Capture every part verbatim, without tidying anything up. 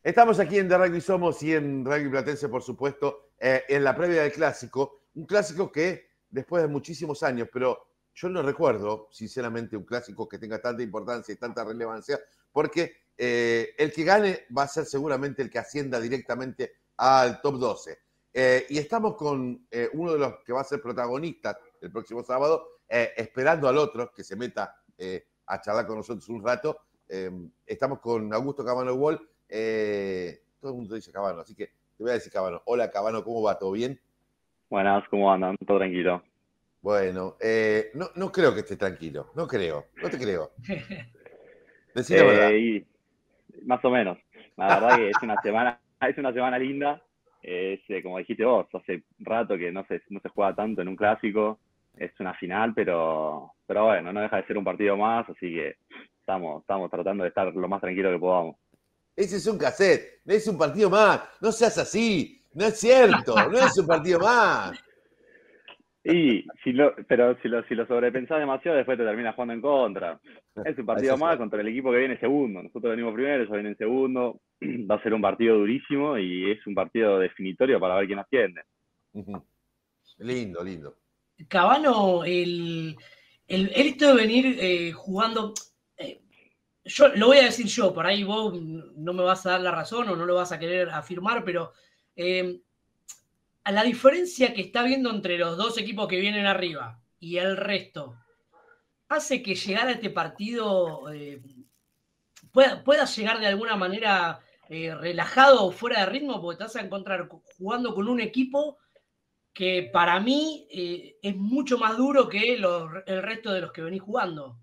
Estamos aquí en The Rugby Somos y en Rugby Platense, por supuesto, eh, en la previa del clásico. Un clásico que, después de muchísimos años, pero yo no recuerdo, sinceramente, un clásico que tenga tanta importancia y tanta relevancia, porque eh, el que gane va a ser seguramente el que ascienda directamente al top doce. Eh, y estamos con eh, uno de los que va a ser protagonista el próximo sábado, eh, esperando al otro que se meta eh, a charlar con nosotros un rato. Eh, estamos con Augusto Cabano Wall. Eh, todo el mundo dice Cabano, así que te voy a decir Cabano. Hola Cabano, ¿cómo va? ¿Todo bien? Buenas, ¿cómo andan? Todo tranquilo. Bueno, eh, no, no creo que esté tranquilo, no creo, no te creo. Decí la verdad. Eh, y más o menos. La verdad que es una semana, es una semana linda. Es, eh, como dijiste vos, hace rato que no se, no se juega tanto en un clásico. Es una final, pero, pero bueno, no deja de ser un partido más, así que estamos, estamos tratando de estar lo más tranquilo que podamos. Ese es un cassette, no es un partido más, no seas así, no es cierto, no es un partido más. Y si lo, pero si lo, si lo sobrepensás demasiado, después te terminas jugando en contra. Es un Eso partido es más cierto. contra el equipo que viene segundo. Nosotros venimos primero, ellos vienen segundo. Va a ser un partido durísimo y es un partido definitorio para ver quién asciende. Ujú. Lindo, lindo. Cabano, el, el, el esto de venir eh, jugando, eh, yo lo voy a decir yo, por ahí vos no me vas a dar la razón o no lo vas a querer afirmar, pero eh, a la diferencia que está viendo entre los dos equipos que vienen arriba y el resto, hace que llegar a este partido eh, pueda, pueda llegar de alguna manera eh, relajado o fuera de ritmo, porque te vas a encontrar jugando con un equipo que para mí eh, es mucho más duro que los, el resto de los que venís jugando.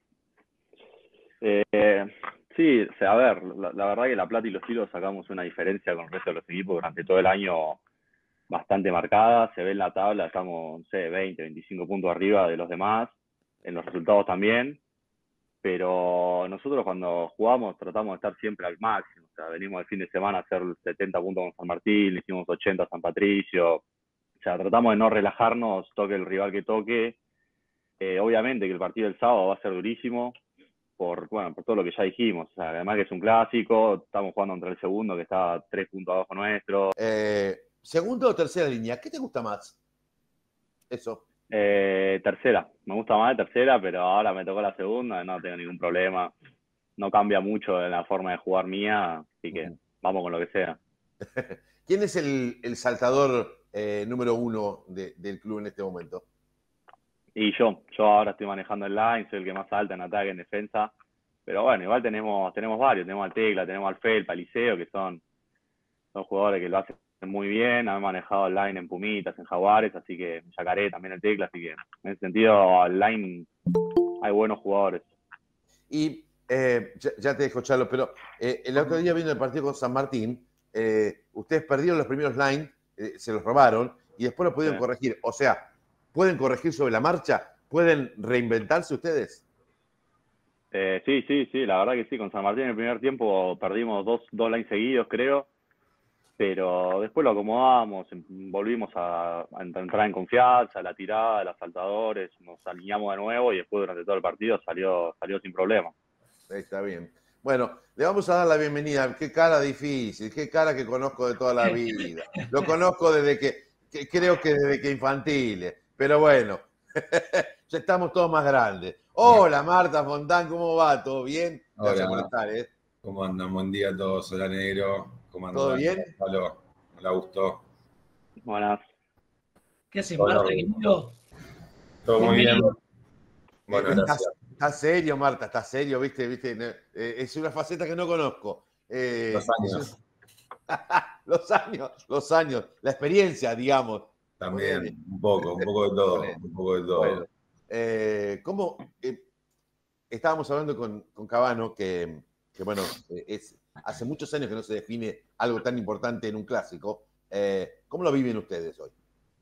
Eh, sí, o sea, a ver, la, la, verdad que La Plata y los Tiros sacamos una diferencia con el resto de los equipos durante todo el año bastante marcada. Se ve en la tabla, estamos, no sé, veinte, veinticinco puntos arriba de los demás, en los resultados también. Pero nosotros cuando jugamos tratamos de estar siempre al máximo. O sea, venimos el fin de semana a hacer setenta puntos con San Martín, hicimos ochenta a San Patricio. O sea, tratamos de no relajarnos, toque el rival que toque. Eh, obviamente que el partido del sábado va a ser durísimo por, bueno, por todo lo que ya dijimos. O sea, además que es un clásico, estamos jugando contra el segundo que está tres puntos abajo nuestro. Eh, ¿Segundo o tercera línea? ¿Qué te gusta más? Eso. Eh, tercera, me gusta más de tercera, pero ahora me tocó la segunda, no tengo ningún problema. No cambia mucho en la forma de jugar mía, así que Uh-huh. vamos con lo que sea. ¿Quién es el, el saltador eh, número uno de, del club en este momento? Y yo, yo ahora estoy manejando el line, soy el que más salta en ataque, en defensa. Pero bueno, igual tenemos, tenemos varios, tenemos al Tecla, tenemos al Felpa, al Liceo, que son, son jugadores que lo hacen muy bien, han manejado el line en Pumitas, en Jaguares, así que Yacaré también el Tecla, así que en ese sentido al line hay buenos jugadores. Y eh, ya, ya te dejo, Charlo, pero eh, el otro día viendo el partido con San Martín, eh, ustedes perdieron los primeros lines, eh, se los robaron y después lo pudieron Sí. corregir. O sea, ¿pueden corregir sobre la marcha? ¿Pueden reinventarse ustedes? Eh, sí, sí, sí, la verdad que sí, con San Martín en el primer tiempo perdimos dos, dos lines seguidos, creo, pero después lo acomodamos, volvimos a, a entrar en confianza, la tirada, los saltadores, nos alineamos de nuevo y después durante todo el partido salió, salió sin problema. Está bien. Bueno, le vamos a dar la bienvenida. Qué cara difícil, qué cara que conozco de toda la vida. Lo conozco desde que, que creo que desde que infantiles, pero bueno, ya estamos todos más grandes. Hola Marta Fontán, ¿cómo va? ¿Todo bien? Gracias por Hola, estar, ¿eh? ¿cómo andan? Buen día a todos. Hola, Negro. ¿Cómo ¿Todo andan? bien? Hola, hola, Augusto. Buenas. ¿Qué haces, Hola, Marta, querido? todo muy bien. Bienvenido. Bueno, Eh, ¿Estás, gracias. estás serio, Marta? ¿Estás serio? ¿Viste? ¿Viste? Eh, es una faceta que no conozco. Eh, Los años. los años, los años, la experiencia, digamos. También, Ponele. un poco, un poco de todo. Ponele. Un poco de todo. Bueno, eh, ¿cómo? Eh, estábamos hablando con, con Cabano, que, que bueno, eh, es, hace muchos años que no se define algo tan importante en un clásico. Eh, ¿Cómo lo viven ustedes hoy?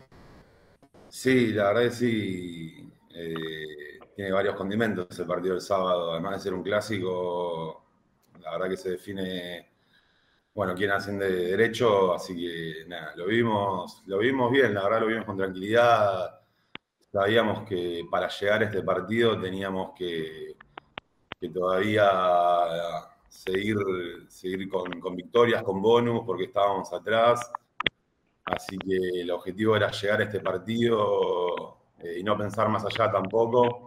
Sí, la verdad que sí. Eh, tiene varios condimentos el partido del sábado. Además de ser un clásico, la verdad que se define, bueno, quién asciende de derecho. Así que nada, lo vimos, lo vimos bien, la verdad lo vimos con tranquilidad. Sabíamos que para llegar a este partido teníamos que, que todavía seguir, seguir con, con victorias, con bonus, porque estábamos atrás. Así que el objetivo era llegar a este partido eh, y no pensar más allá tampoco.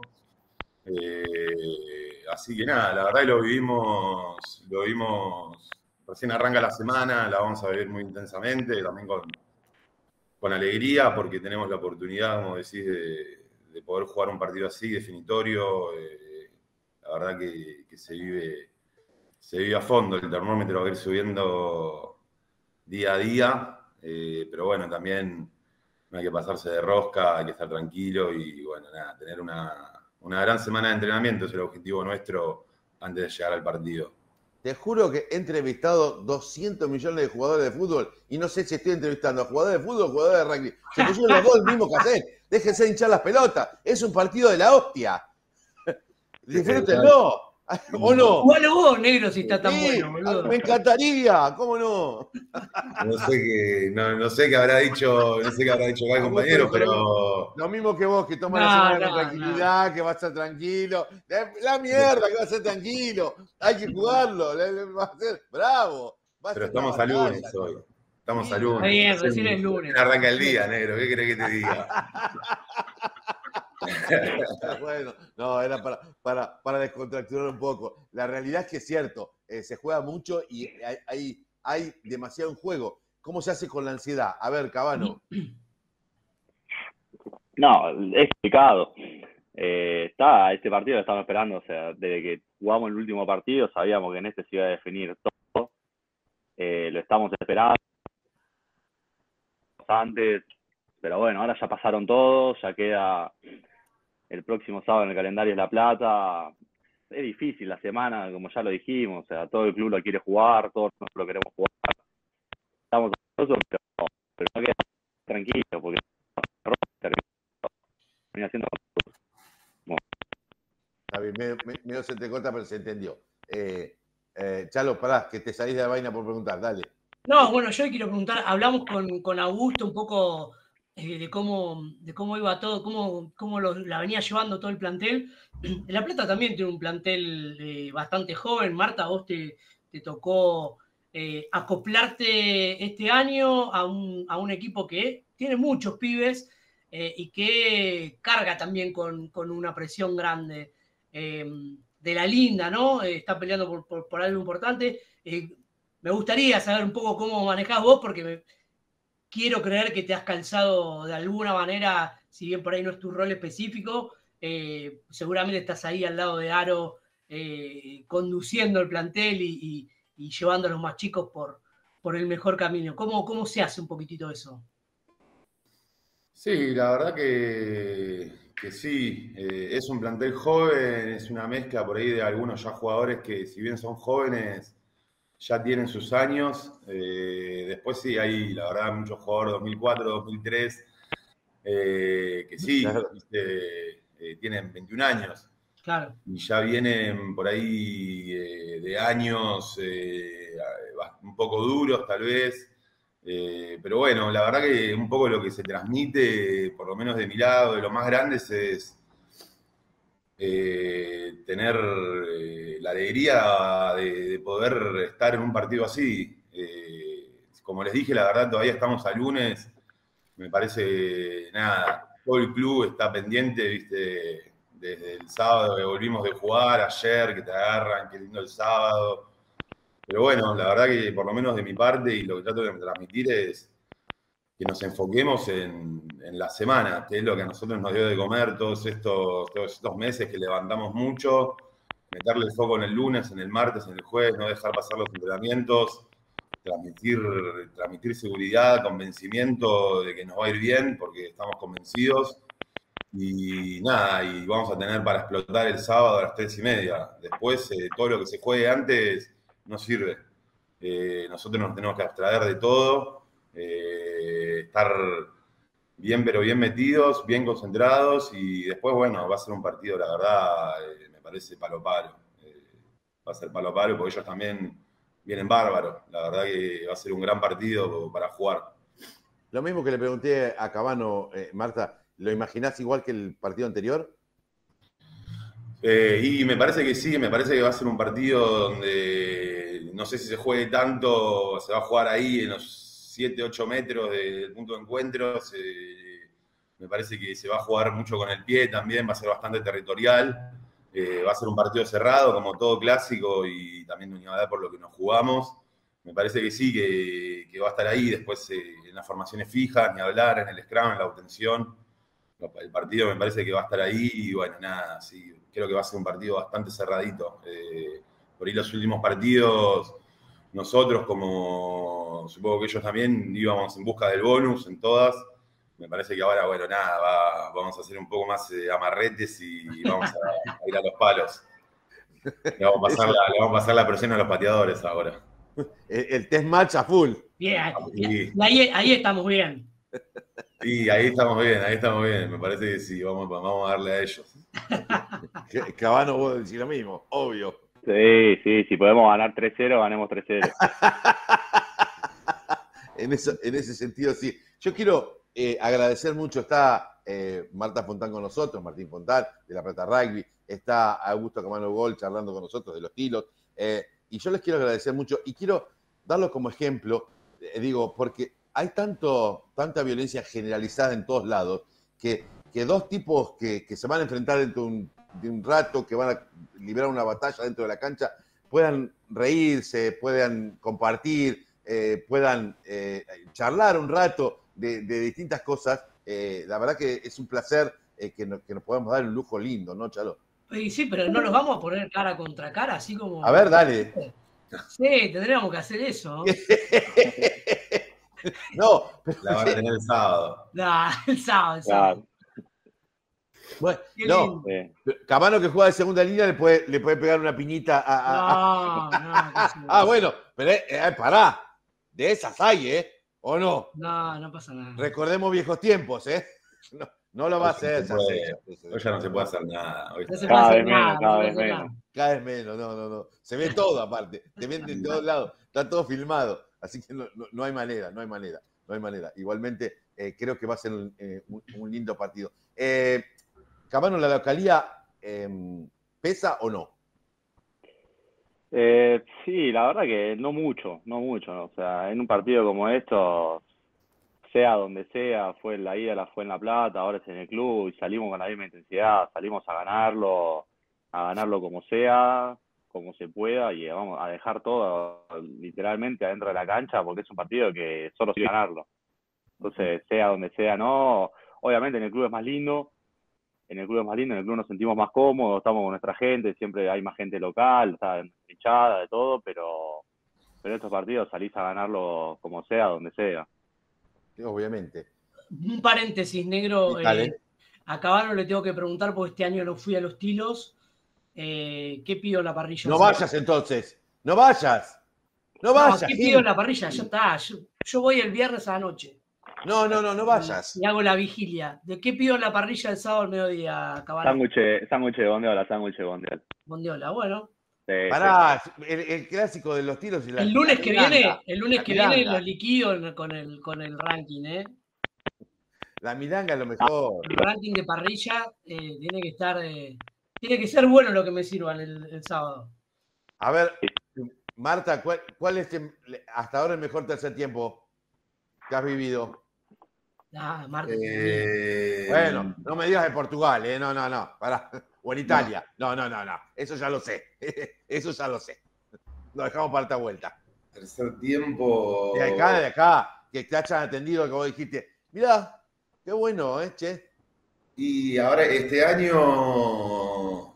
Eh, así que nada, la verdad que lo vivimos, lo vivimos, recién arranca la semana, la vamos a vivir muy intensamente, también con, con alegría, porque tenemos la oportunidad, como decís, de, de poder jugar un partido así, definitorio. Eh, la verdad que, que se vive, se vive a fondo, el termómetro va a ir subiendo día a día. Eh, pero bueno, también no hay que pasarse de rosca, hay que estar tranquilo y bueno, nada, tener una, una gran semana de entrenamiento es el objetivo nuestro antes de llegar al partido. Te juro que he entrevistado doscientos millones de jugadores de fútbol y no sé si estoy entrevistando a jugadores de fútbol o jugadores de rugby. Se pusieron los dos el mismo cassette. Déjense de hinchar las pelotas. Es un partido de la hostia. Disfrútenlo. ¿O no? Bueno, vos, negro, si está tan Sí, bueno, boludo. me encantaría, ¿cómo no? No sé qué, no, no sé qué habrá dicho, no sé qué habrá dicho acá el compañero, pero. Lo mismo que vos, que toma No, la semana no, con tranquilidad, no. que va a estar tranquilo. La mierda, que va a ser tranquilo. Hay que jugarlo. Va a ser bravo. Va a Pero ser una estamos a batalla, lunes hoy. ¿no? Estamos Sí, a lunes. Está bien, recién es lunes. Arranca el día, negro. ¿Qué querés que te diga? Bueno, no, era para, para, para descontracturar un poco. La realidad es que es cierto, eh, se juega mucho y hay, hay, hay demasiado en juego. ¿Cómo se hace con la ansiedad? A ver, Cabano. No, es complicado. Eh, está, este partido lo estamos esperando, o sea, desde que jugamos el último partido sabíamos que en este se iba a definir todo. Eh, lo estamos esperando antes, pero bueno, ahora ya pasaron todos, ya queda el próximo sábado en el calendario es La Plata. Es difícil la semana, como ya lo dijimos, o sea, todo el club lo quiere jugar, todos nosotros lo queremos jugar. Estamos orgullosos, pero, pero no queda tranquilo, porque termina siendo. Está bien, medio, medio se te corta, pero se entendió. Eh, eh, Chalo, pará, que te salís de la vaina por preguntar, dale. No, bueno, yo le quiero preguntar, hablamos con, con Augusto un poco eh, de, cómo, de cómo iba todo, cómo, cómo lo, la venía llevando todo el plantel. La Plata también tiene un plantel eh, bastante joven. Marta, vos te, te tocó eh, acoplarte este año a un, a un equipo que tiene muchos pibes eh, y que carga también con, con una presión grande eh, de la linda, ¿no? Eh, está peleando por, por, por algo importante. Eh, Me gustaría saber un poco cómo manejás vos, porque me, quiero creer que te has calzado de alguna manera, si bien por ahí no es tu rol específico, eh, seguramente estás ahí al lado de Aro, eh, conduciendo el plantel y, y, y llevando a los más chicos por, por el mejor camino. ¿Cómo, ¿Cómo se hace un poquitito eso? Sí, la verdad que, que sí, eh, es un plantel joven, es una mezcla por ahí de algunos ya jugadores que si bien son jóvenes, ya tienen sus años. Eh, después sí, hay, la verdad, muchos jugadores dos mil cuatro, dos mil tres, eh, que sí, Claro. ¿viste? Eh, tienen veintiún años. Claro. Y ya vienen por ahí eh, de años eh, un poco duros, tal vez. Eh, pero bueno, la verdad que un poco lo que se transmite, por lo menos de mi lado, de los más grandes, es eh, tener eh, la alegría de, de poder estar en un partido así. Eh, como les dije, la verdad todavía estamos a lunes. Me parece, nada, todo el club está pendiente, viste, desde el sábado que volvimos de jugar, ayer, que te agarran, qué lindo el sábado. Pero bueno, la verdad que por lo menos de mi parte y lo que trato de transmitir es que nos enfoquemos en, en la semana, que es lo que a nosotros nos dio de comer todos estos, todos estos meses que levantamos mucho, meterle el foco en el lunes, en el martes, en el jueves, no dejar pasar los entrenamientos, transmitir, transmitir seguridad, convencimiento de que nos va a ir bien, porque estamos convencidos. Y nada, y vamos a tener para explotar el sábado a las tres y media. Después, eh, todo lo que se juegue antes no sirve. Eh, nosotros nos tenemos que abstraer de todo, eh, estar bien, pero bien metidos, bien concentrados, y después, bueno, va a ser un partido, la verdad, eh, me parece palo palo. Eh, va a ser palo palo, porque ellos también vienen bárbaros. La verdad que va a ser un gran partido para jugar. Lo mismo que le pregunté a Cabano, eh, Marta, ¿lo imaginás igual que el partido anterior? Eh, y me parece que sí, me parece que va a ser un partido donde no sé si se juegue tanto, se va a jugar ahí en los siete, ocho metros del punto de encuentro. Se, me parece que se va a jugar mucho con el pie también, va a ser bastante territorial. Eh, va a ser un partido cerrado, como todo clásico, y también de unidad por lo que nos jugamos. Me parece que sí, que, que va a estar ahí. Después eh, en las formaciones fijas, ni hablar, en el scrum, en la obtención. El partido me parece que va a estar ahí y bueno, nada, sí, creo que va a ser un partido bastante cerradito. Eh, por ahí los últimos partidos, nosotros como supongo que ellos también íbamos en busca del bonus en todas. Me parece que ahora, bueno, nada, va, vamos a hacer un poco más eh, amarretes y vamos a, a ir a los palos. Le vamos a pasar, la, le vamos a pasar la presión a los pateadores ahora. El, el test match a full. Bien, y ahí, ahí estamos bien. Sí, ahí estamos bien, ahí estamos bien. Me parece que sí, vamos, vamos a darle a ellos. Cabano, vos decís lo mismo, obvio. Sí, sí, si podemos ganar tres cero, ganemos tres cero. en, eso, en ese sentido, sí. Yo quiero eh, agradecer mucho, está eh, Marta Fontán con nosotros, Martín Fontán, de La Plata Rugby, está Augusto Cabano Gol charlando con nosotros de los tilos, eh, y yo les quiero agradecer mucho, y quiero darlo como ejemplo, eh, digo, porque hay tanto, tanta violencia generalizada en todos lados, que, que dos tipos que, que se van a enfrentar dentro de un, de un rato, que van a librar una batalla dentro de la cancha, puedan reírse, puedan compartir, eh, puedan eh, charlar un rato de, de distintas cosas. Eh, la verdad que es un placer eh, que, nos, que nos podamos dar un lujo lindo, ¿no, Chalo? Sí, sí, pero no nos vamos a poner cara contra cara, así como... A ver, dale. Sí, tendríamos que hacer eso. No, pero... La van a tener el sábado. No, el sábado, el sábado. Claro. Bueno, no, sí. Cabano que juega de segunda línea le puede, le puede pegar una piñita a... a, a... No, no. no sí. Ah, bueno, pero eh, eh, pará. De esas hay, ¿eh? ¿O no? No, no pasa nada. Recordemos viejos tiempos, ¿eh? No, no lo va a hacer. No puede, hoy ya no se puede hacer nada. Hoy no se puede hacer nada. Cada vez menos. Cada vez menos, no, no, no. Se ve todo aparte. Te ven de todos lados. Está todo filmado. Así que no, no, no hay manera, no hay manera. No hay manera. Igualmente, eh, creo que va a ser un, eh, un, un lindo partido. Eh, Cabano, ¿la localía eh, pesa o no? Eh, sí, la verdad que no mucho, no mucho. ¿no? O sea, en un partido como esto, sea donde sea, fue en la ida, la fue en La Plata, ahora es en el club, y salimos con la misma intensidad, salimos a ganarlo, a ganarlo como sea, como se pueda, y vamos a dejar todo literalmente adentro de la cancha, porque es un partido que solo sirve ganarlo. Entonces, sea donde sea, no. Obviamente en el club es más lindo, en el club es más lindo, en el club nos sentimos más cómodos, estamos con nuestra gente, siempre hay más gente local, está hinchada, de todo, pero, pero estos partidos salís a ganarlo como sea, donde sea. Sí, obviamente. Un paréntesis, negro. Eh, a Cabano le tengo que preguntar, porque este año no fui a los tilos. Eh, ¿Qué pido en la parrilla? No vayas entonces, no vayas. No vayas. No, ¿qué pido en la parrilla? Ya está. Yo, yo voy el viernes a la noche. No, no, no, no vayas. Y hago la vigilia. ¿De qué pido en la parrilla el sábado al mediodía, Cabano? Sándwich, sándwich de bondiola, sándwich de bondiola. Bondiola, bueno. Sí, Pará, sí. El, el clásico de los tiros y la. El lunes que milanga, viene, el lunes que milanga. viene los liquido con el, con el ranking, ¿eh? La milanga es lo mejor. El ranking de parrilla eh, tiene que estar. Eh, tiene que ser bueno lo que me sirvan el, el sábado. A ver, Marta, ¿cuál, cuál es el, hasta ahora el mejor tercer tiempo que has vivido? Ah, Marta. Eh, bueno, no me digas de Portugal, ¿eh? No, no, no. Pará. O en Italia. No, no, no, no. Eso ya lo sé. Eso ya lo sé. Lo dejamos para esta vuelta. Tercer tiempo. De acá, de acá, que te hayan atendido, que vos dijiste, mirá, qué bueno, ¿eh, che? Y ahora, este año.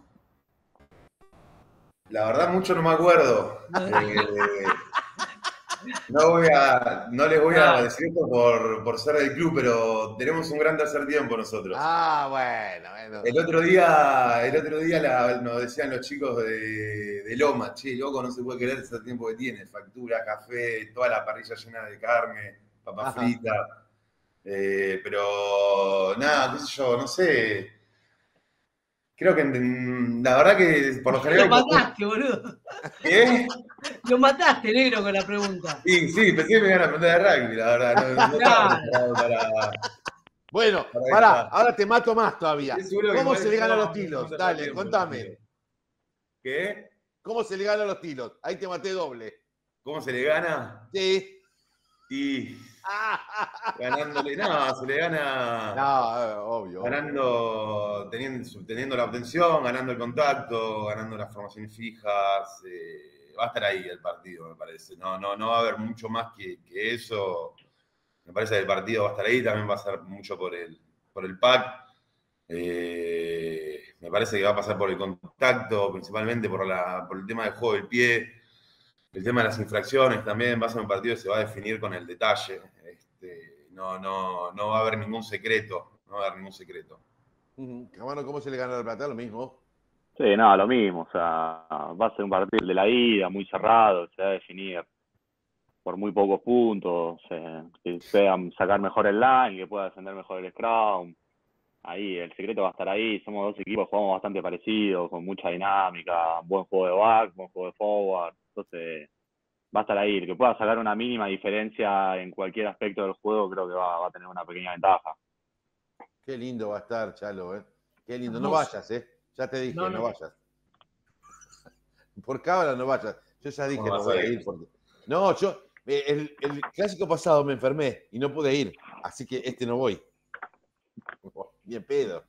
La verdad, mucho no me acuerdo. eh, no, voy a, no les voy a decir esto por, por ser del club, pero tenemos un gran tercer tiempo nosotros. Ah, bueno, bueno. El otro día, el otro día la, nos decían los chicos de, de Loma, che, loco, no se puede creer ese tiempo que tiene. Factura, café, toda la parrilla llena de carne, papa frita. Eh, pero nada, qué sé yo, no sé. Creo que la verdad que por lo general. Lo mataste, boludo. ¿Qué? Lo mataste, negro, con la pregunta. Sí, sí, pensé que me iban a preguntar de rugby, la verdad. No, no, no claro. estaba preparado para, Bueno, Ahora pará, está. ahora te mato más todavía. Estoy seguro que ¿Cómo igual se le gana a no, los tilos? no te Dale, tiempo, contame. ¿Qué? ¿Cómo se le gana a los tilos? Ahí te maté doble. ¿Cómo se le gana? Sí. Y ganándole, no, se le gana No, obvio. ganando, obvio. teniendo, teniendo la obtención, ganando el contacto, ganando las formaciones fijas. Eh, va a estar ahí el partido, me parece. No, no, no va a haber mucho más que, que eso. Me parece que el partido va a estar ahí, también va a ser mucho por el, por el pack. Eh, me parece que va a pasar por el contacto, principalmente por, la, por el tema del juego del pie, el tema de las infracciones también. Va a ser un partido que se va a definir con el detalle. Este, no, no, no va a haber ningún secreto, no va a haber ningún secreto. Cabano, ¿cómo se le gana al Plata? Lo mismo. Sí, nada, lo mismo. O sea, va a ser un partido de la ida, muy cerrado, se va a definir por muy pocos puntos, eh, que puedan sacar mejor el line, que pueda defender mejor el scrum. Ahí, el secreto va a estar ahí. Somos dos equipos, jugamos bastante parecidos, con mucha dinámica, buen juego de back, buen juego de forward. Entonces, va a estar ahí. El que pueda sacar una mínima diferencia en cualquier aspecto del juego, creo que va, va a tener una pequeña ventaja. Qué lindo va a estar, Chalo, ¿eh? Qué lindo. No Hermoso. vayas, ¿eh? Ya te dije, No, no, no. vayas. Por cábala no vayas. Yo ya dije, ¿Cómo no vas a voy a ir? ir. Porque... No, yo, el, el clásico pasado me enfermé y no pude ir. Así que este no voy. Bien pedo.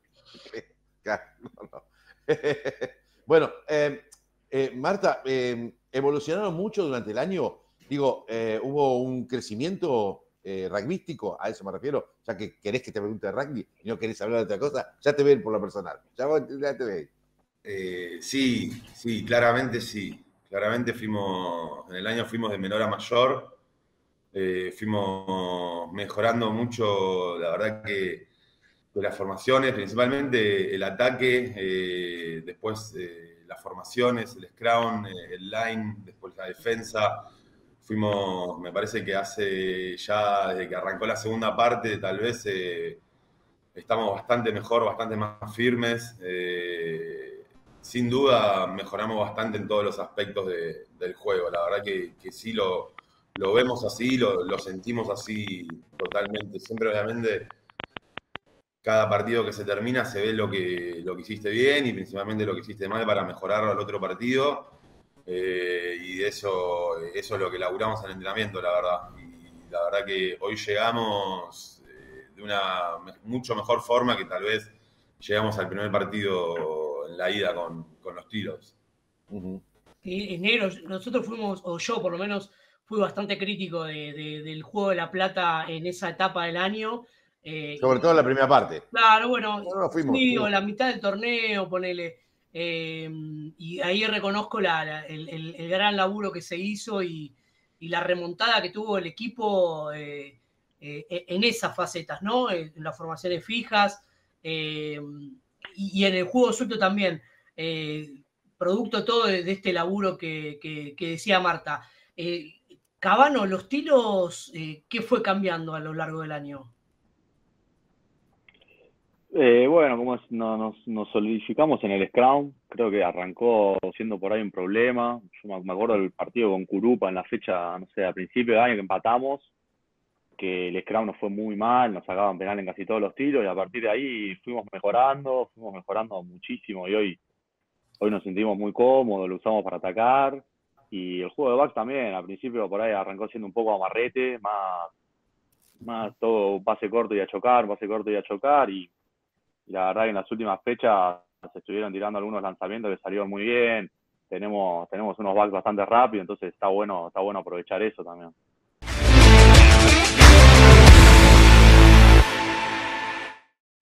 No, no. Bueno, eh, eh, Marta, eh, ¿evolucionaron mucho durante el año? Digo, eh, ¿hubo un crecimiento eh, rugbyístico? A eso me refiero. Ya que querés que te pregunte de rugby y no querés hablar de otra cosa, ya te ven por lo personal. Ya, vos, ya te ven. Eh, sí, sí, claramente sí. Claramente fuimos, en el año fuimos de menor a mayor. Eh, fuimos mejorando mucho, la verdad que de las formaciones, principalmente el ataque, eh, después eh, las formaciones, el scrum, eh, el line, después la defensa. Fuimos, me parece que hace ya, desde que arrancó la segunda parte, tal vez eh, estamos bastante mejor, bastante más firmes. Eh, sin duda mejoramos bastante en todos los aspectos de, del juego. La verdad que, que sí lo, lo vemos así, lo, lo sentimos así totalmente. Siempre, obviamente, cada partido que se termina se ve lo que, lo que hiciste bien y principalmente lo que hiciste mal para mejorar al otro partido. Eh, y eso, eso es lo que laburamos en el entrenamiento, la verdad. Y la verdad que hoy llegamos eh, de una mucho mejor forma que tal vez llegamos al primer partido en la ida con, con los tiros. Uh-huh. Sí, enero, nosotros fuimos, o yo por lo menos, fui bastante crítico de, de, del juego de la plata en esa etapa del año. Eh, Sobre y, todo en la primera parte. Claro, bueno, No, no, fuimos, sí, fuimos. o la mitad del torneo, ponele. Eh, y ahí reconozco la, la, el, el, el, gran laburo que se hizo y, y la remontada que tuvo el equipo eh, eh, en esas facetas, ¿no? En las formaciones fijas eh, y, y en el juego suelto también. Eh, producto todo de, de este laburo que, que, que decía Marta. Eh, Cabano, los tiros, eh, ¿qué fue cambiando a lo largo del año? Eh, bueno, como es, no, nos, nos solidificamos en el Scrum, creo que arrancó siendo por ahí un problema. Yo me acuerdo del partido con Curupa en la fecha, no sé, a principio de año que empatamos, que el Scrum nos fue muy mal, nos sacaban penal en casi todos los tiros y a partir de ahí fuimos mejorando, fuimos mejorando muchísimo y hoy, hoy nos sentimos muy cómodos, lo usamos para atacar y el juego de back también, al principio por ahí arrancó siendo un poco amarrete, más, más todo pase corto y a chocar, pase corto y a chocar y Y la verdad que en las últimas fechas se estuvieron tirando algunos lanzamientos que salieron muy bien. Tenemos, tenemos unos backs bastante rápidos, entonces está bueno, está bueno aprovechar eso también.